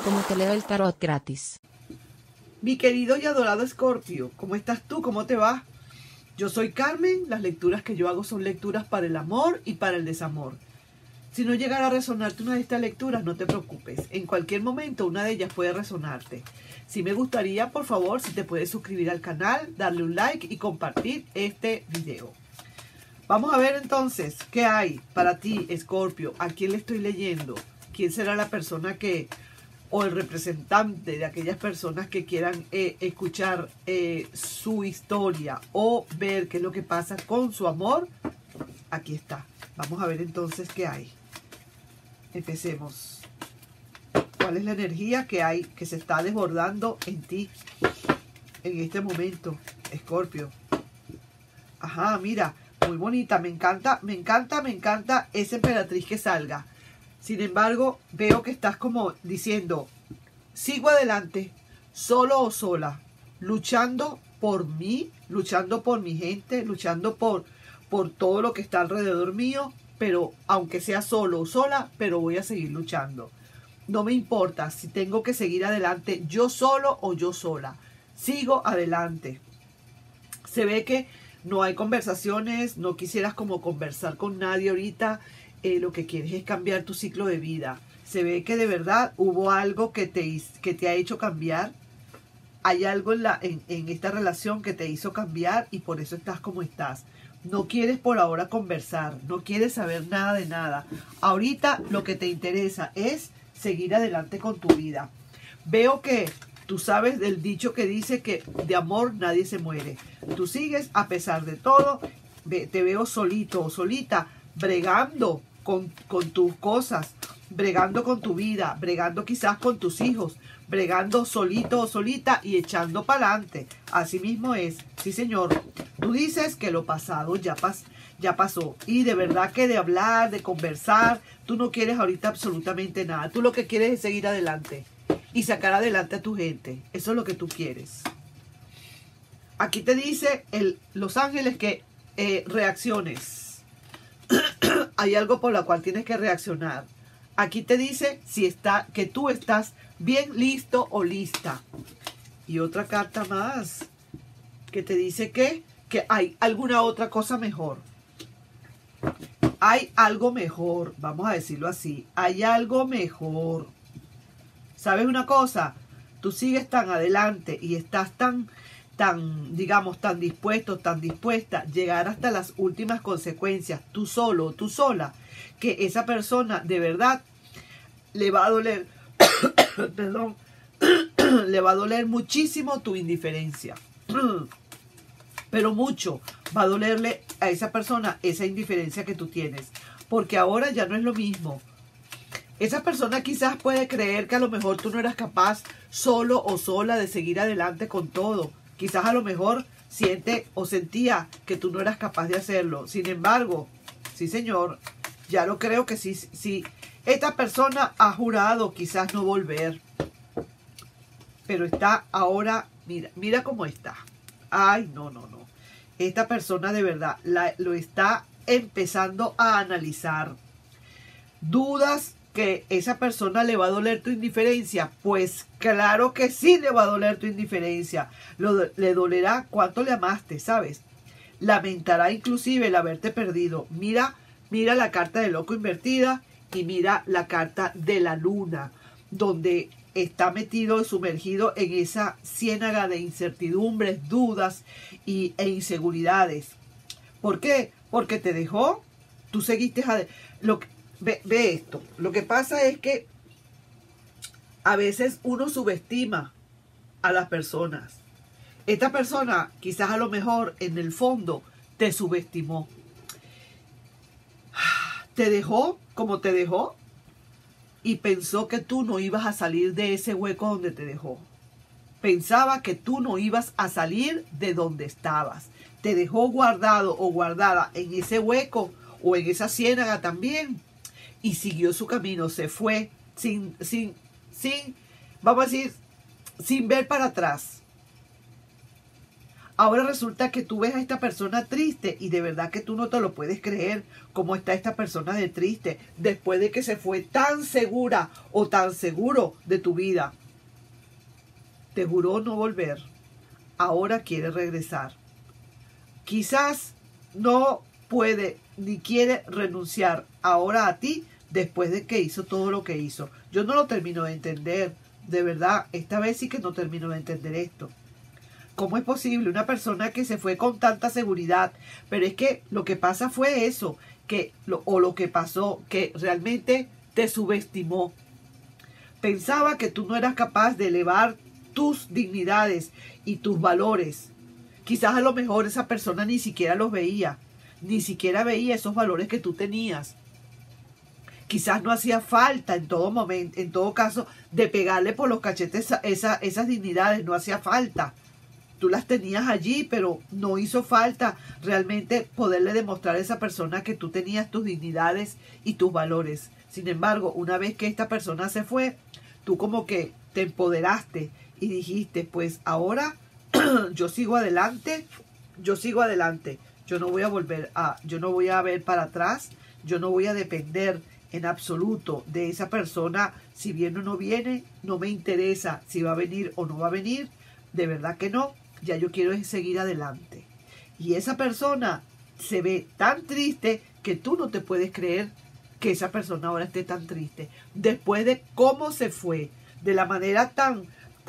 como te leo el tarot gratis. Mi querido y adorado Escorpio, ¿cómo estás tú? ¿Cómo te va? Yo soy Carmen, las lecturas que yo hago son lecturas para el amor y para el desamor. Si no llegara a resonarte una de estas lecturas, no te preocupes. En cualquier momento una de ellas puede resonarte. Si me gustaría, por favor, si te puedes suscribir al canal, darle un like y compartir este video. Vamos a ver entonces qué hay para ti, Escorpio. ¿A quién le estoy leyendo? ¿Quién será la persona que, o el representante de aquellas personas que quieran escuchar su historia o ver qué es lo que pasa con su amor? Aquí está. Vamos a ver entonces qué hay. Empecemos. ¿Cuál es la energía que hay, que se está desbordando en ti en este momento, Escorpio? Ajá, mira, muy bonita. Me encanta esa emperatriz que salga. Sin embargo, veo que estás como diciendo, sigo adelante, solo o sola, luchando por mí, luchando por mi gente, luchando por todo lo que está alrededor mío, pero aunque sea solo o sola, pero voy a seguir luchando. No me importa si tengo que seguir adelante yo solo o yo sola. Sigo adelante. Se ve que no hay conversaciones, no quisieras como conversar con nadie ahorita. Lo que quieres es cambiar tu ciclo de vida. Se ve que de verdad hubo algo que te ha hecho cambiar. Hay algo en esta relación que te hizo cambiar y por eso estás como estás. No quieres por ahora conversar, no quieres saber nada de nada. Ahorita lo que te interesa es seguir adelante con tu vida. Veo que tú sabes del dicho que dice que de amor nadie se muere. Tú sigues a pesar de todo. Te veo solito o solita, bregando con tus cosas, bregando con tu vida, bregando quizás con tus hijos, bregando solito o solita y echando para adelante. Así mismo es. Sí, señor. Tú dices que lo pasado ya pasó. Y de verdad que de hablar, de conversar, tú no quieres ahorita absolutamente nada. Tú lo que quieres es seguir adelante y sacar adelante a tu gente. Eso es lo que tú quieres. Aquí te dice Los Ángeles que reacciones. Hay algo por lo cual tienes que reaccionar. Aquí te dice que tú estás bien listo o lista. Y otra carta más que te dice que hay alguna otra cosa mejor. Hay algo mejor, vamos a decirlo así. Hay algo mejor. ¿Sabes una cosa? Tú sigues tan adelante y estás digamos, tan dispuesto, tan dispuesta a llegar hasta las últimas consecuencias, tú solo o tú sola, que esa persona de verdad le va a doler, perdón, le va a doler muchísimo tu indiferencia. Pero mucho va a dolerle a esa persona esa indiferencia que tú tienes, porque ahora ya no es lo mismo. Esa persona quizás puede creer que a lo mejor tú no eras capaz solo o sola de seguir adelante con todo. Quizás a lo mejor siente o sentía que tú no eras capaz de hacerlo. Sin embargo, sí señor, ya lo creo que sí. Esta persona ha jurado quizás no volver. Pero está ahora, mira cómo está. Ay, no. Esta persona de verdad lo está empezando a analizar. ¿Dudas que esa persona le va a doler tu indiferencia? Pues claro que sí le va a doler tu indiferencia. Le dolerá cuánto le amaste, ¿sabes? Lamentará inclusive el haberte perdido. Mira la carta del loco invertida y mira la carta de la luna, donde está metido, sumergido en esa ciénaga de incertidumbres, dudas e inseguridades. ¿Por qué? Porque te dejó, tú seguiste ve esto. Lo que pasa es que a veces uno subestima a las personas. Esta persona quizás a lo mejor en el fondo te subestimó. Te dejó como te dejó y pensó que tú no ibas a salir de ese hueco donde te dejó. Pensaba que tú no ibas a salir de donde estabas. Te dejó guardado o guardada en ese hueco o en esa ciénaga también. Y siguió su camino, se fue sin, vamos a decir, sin ver para atrás. Ahora resulta que tú ves a esta persona triste y de verdad que tú no te lo puedes creer cómo está esta persona de triste después de que se fue tan segura o tan seguro de tu vida. Te juró no volver. Ahora quiere regresar. Quizás no puede ni quiere renunciar ahora a ti después de que hizo todo lo que hizo. Yo no lo termino de entender. De verdad, esta vez sí que no termino de entender esto. ¿Cómo es posible una persona que se fue con tanta seguridad? Pero es que lo que pasa fue eso, lo que pasó, que realmente te subestimó. Pensaba que tú no eras capaz de elevar tus dignidades y tus valores. Quizás a lo mejor esa persona ni siquiera los veía, ni siquiera veía esos valores que tú tenías. Quizás no hacía falta en todo momento, en todo caso, de pegarle por los cachetes esas dignidades, no hacía falta. Tú las tenías allí, pero no hizo falta realmente poderle demostrar a esa persona que tú tenías tus dignidades y tus valores. Sin embargo, una vez que esta persona se fue, tú como que te empoderaste y dijiste, pues ahora yo sigo adelante, yo no voy a yo no voy a ver para atrás, yo no voy a depender en absoluto de esa persona, si viene o no viene, no me interesa si va a venir o no va a venir, de verdad que no. Ya yo quiero seguir adelante. Y esa persona se ve tan triste que tú no te puedes creer que esa persona ahora esté tan triste. Después de cómo se fue, de la manera tan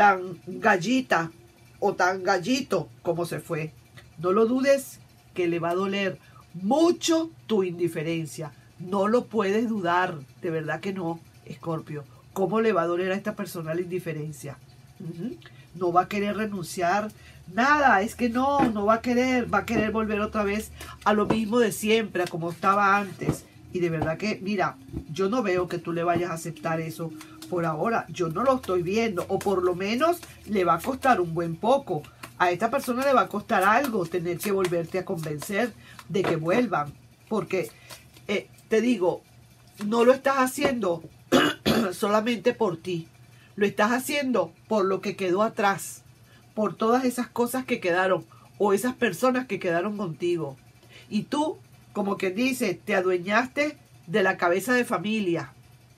gallita o tan gallito como se fue. No lo dudes que le va a doler mucho tu indiferencia. No lo puedes dudar. De verdad que no, Escorpio. ¿Cómo le va a doler a esta persona la indiferencia? No va a querer renunciar. Nada, es que no va a querer volver otra vez a lo mismo de siempre, a como estaba antes. Y de verdad que, mira, yo no veo que tú le vayas a aceptar eso por ahora. Yo no lo estoy viendo, o por lo menos le va a costar un buen poco. A esta persona le va a costar algo tener que volverte a convencer de que vuelvan. Porque, te digo, no lo estás haciendo solamente por ti. Lo estás haciendo por lo que quedó atrás, por todas esas cosas que quedaron o esas personas que quedaron contigo. Y tú, como quien dice, te adueñaste de la cabeza de familia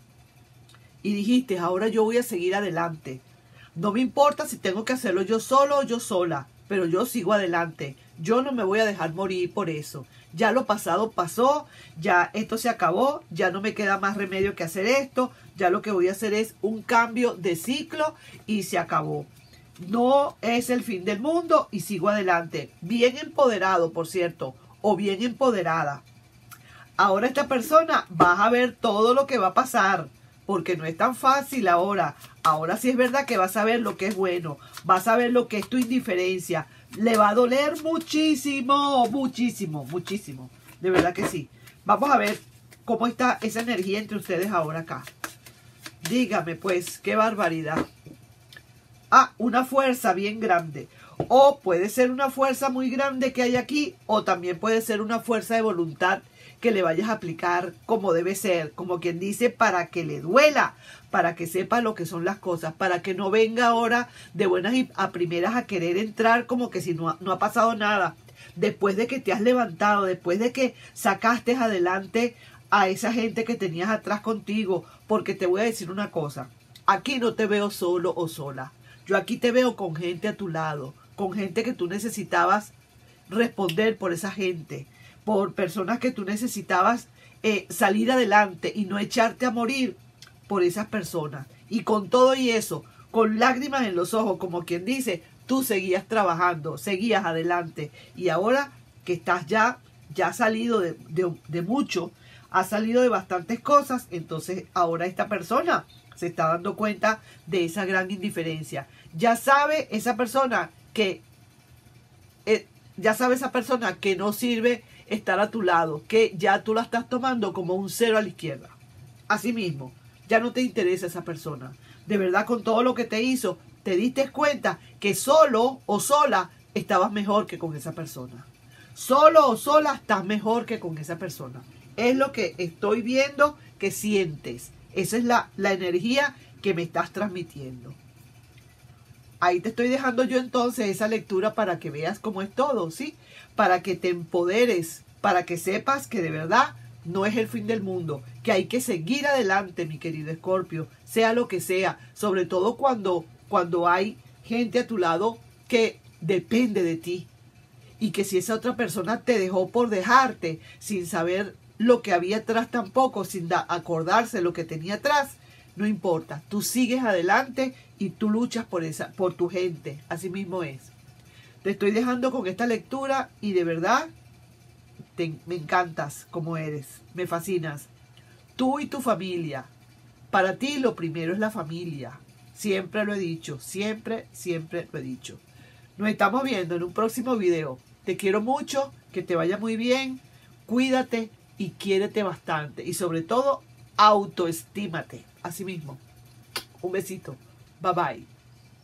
y dijiste, ahora yo voy a seguir adelante. No me importa si tengo que hacerlo yo solo o yo sola, pero yo sigo adelante. Yo no me voy a dejar morir por eso. Ya lo pasado pasó, ya esto se acabó, ya no me queda más remedio que hacer esto. Ya lo que voy a hacer es un cambio de ciclo y se acabó. No es el fin del mundo y sigo adelante. Bien empoderado, por cierto, o bien empoderada. Ahora esta persona vas a ver todo lo que va a pasar, porque no es tan fácil ahora. Ahora sí es verdad que vas a ver lo que es bueno, vas a ver lo que es tu indiferencia. Le va a doler muchísimo, muchísimo, muchísimo. De verdad que sí. Vamos a ver cómo está esa energía entre ustedes ahora acá. Dígame pues, qué barbaridad. Una fuerza bien grande. O puede ser una fuerza muy grande que hay aquí, o también puede ser una fuerza de voluntad que le vayas a aplicar como debe ser, como quien dice, para que le duela, para que sepa lo que son las cosas, para que no venga ahora de buenas y a primeras a querer entrar como que si no ha pasado nada. Después de que te has levantado, después de que sacaste adelante a esa gente que tenías atrás contigo, porque te voy a decir una cosa, aquí no te veo solo o sola, yo aquí te veo con gente a tu lado, con gente que tú necesitabas responder por esa gente, por personas que tú necesitabas salir adelante y no echarte a morir por esas personas. Y con todo y eso, con lágrimas en los ojos, como quien dice, tú seguías trabajando, seguías adelante. Y ahora que estás ya has salido de mucho, has salido de bastantes cosas, entonces ahora esta persona se está dando cuenta de esa gran indiferencia. Ya sabe esa persona que no sirve estar a tu lado, que ya tú la estás tomando como un cero a la izquierda. Así mismo, ya no te interesa esa persona. De verdad, con todo lo que te hizo, te diste cuenta que solo o sola estabas mejor que con esa persona. Solo o sola estás mejor que con esa persona. Es lo que estoy viendo que sientes. Esa es la energía que me estás transmitiendo. ahí te estoy dejando yo entonces esa lectura para que veas cómo es todo, ¿sí? Para que te empoderes, para que sepas que de verdad no es el fin del mundo, que hay que seguir adelante, mi querido Escorpio, sea lo que sea, sobre todo cuando hay gente a tu lado que depende de ti. Y que si esa otra persona te dejó por dejarte, sin saber lo que había atrás tampoco, sin acordarse lo que tenía atrás, no importa. Tú sigues adelante y tú luchas por tu gente. Así mismo es. Te estoy dejando con esta lectura y de verdad me encantas como eres. Me fascinas. Tú y tu familia. Para ti lo primero es la familia. Siempre lo he dicho. Siempre, siempre lo he dicho. Nos estamos viendo en un próximo video. Te quiero mucho, que te vaya muy bien, cuídate y quiérete bastante. Y sobre todo, autoestímate. Así mismo. Un besito. Bye bye.